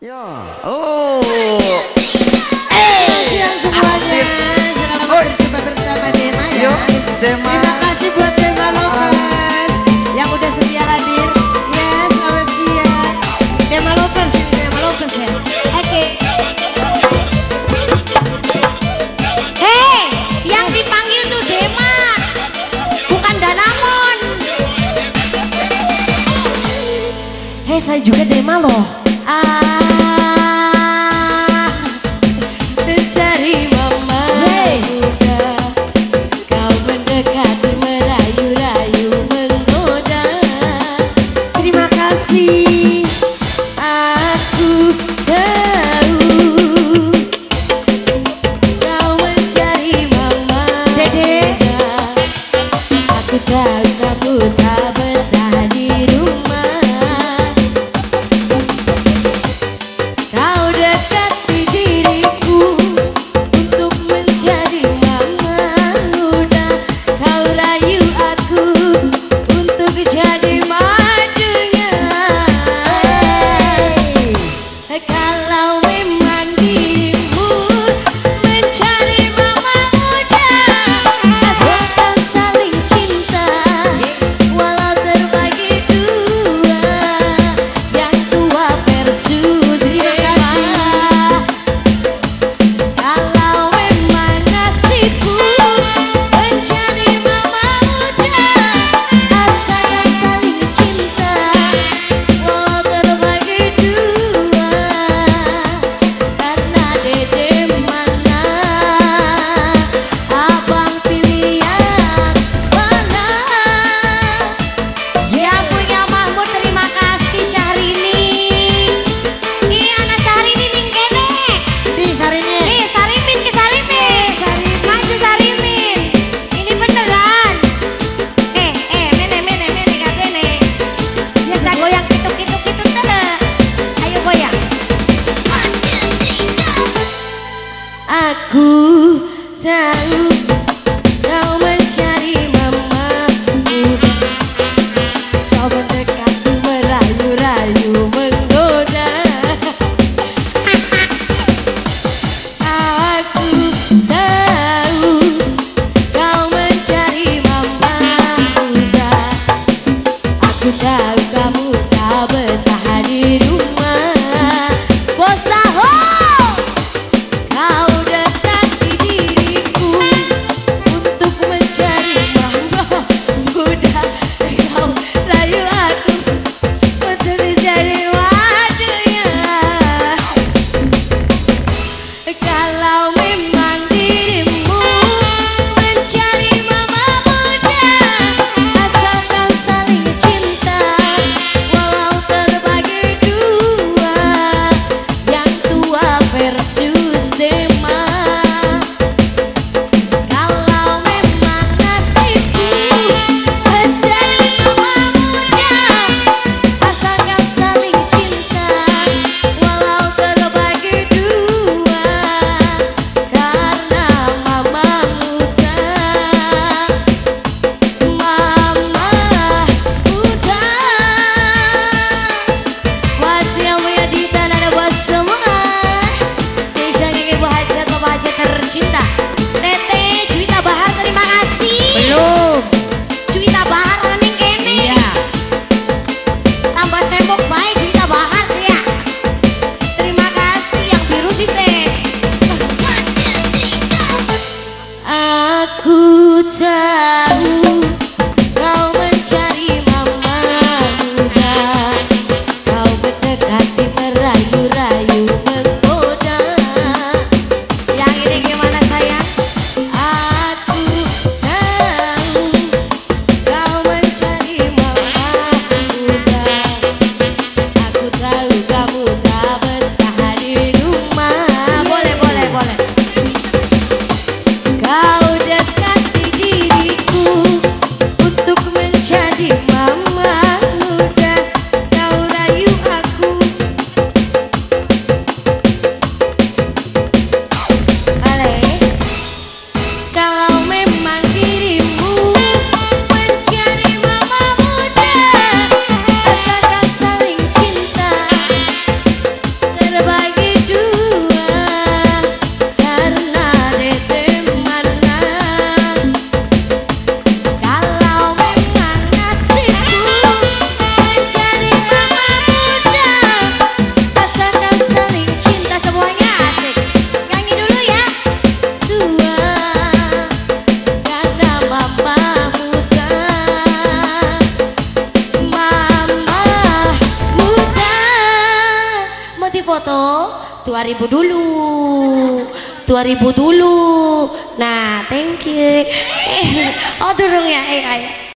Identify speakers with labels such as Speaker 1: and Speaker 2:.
Speaker 1: Ya. Oh.
Speaker 2: Siang semuanya. Selamat berjumpa bersama Dema ya.
Speaker 1: Dema.
Speaker 2: Terima kasih buat Dema Lovers yang udah setia hadir. Yes, selamat siang. Dema Lovers ya. Oke. Hei, yang dipanggil tuh Dema, bukan Danamon. Hei, saya juga Dema loh. Mencari mama muda, kau mendekati, merayu-rayu, menggoda. Terima kasih, aku tahu kau mencari mama muda. Aku tahu kamu tak betah di rumah. foto 2000 dulu 2000 dulu. Nah thank you. Oh durung ya, ayo